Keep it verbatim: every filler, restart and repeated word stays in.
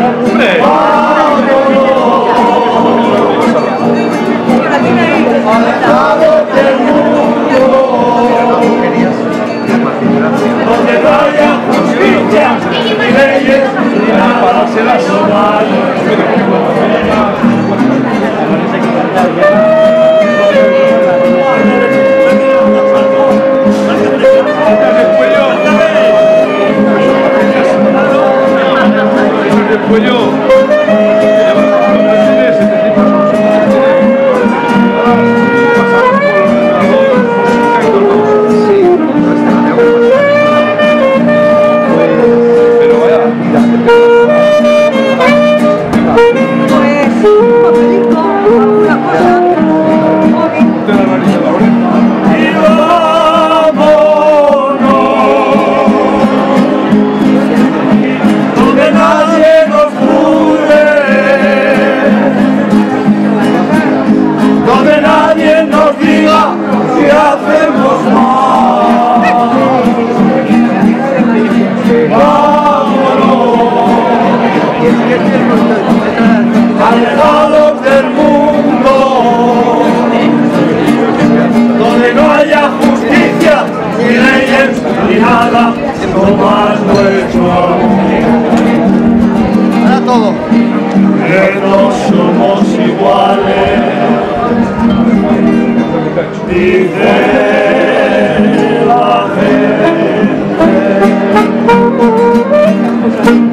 donde no haya justicia ni leyes ni nada será sobrado. Alejados del mundo, donde no haya justicia, ni leyes, ni nada, no más nuestro Para todo. que no somos iguales, dice la gente.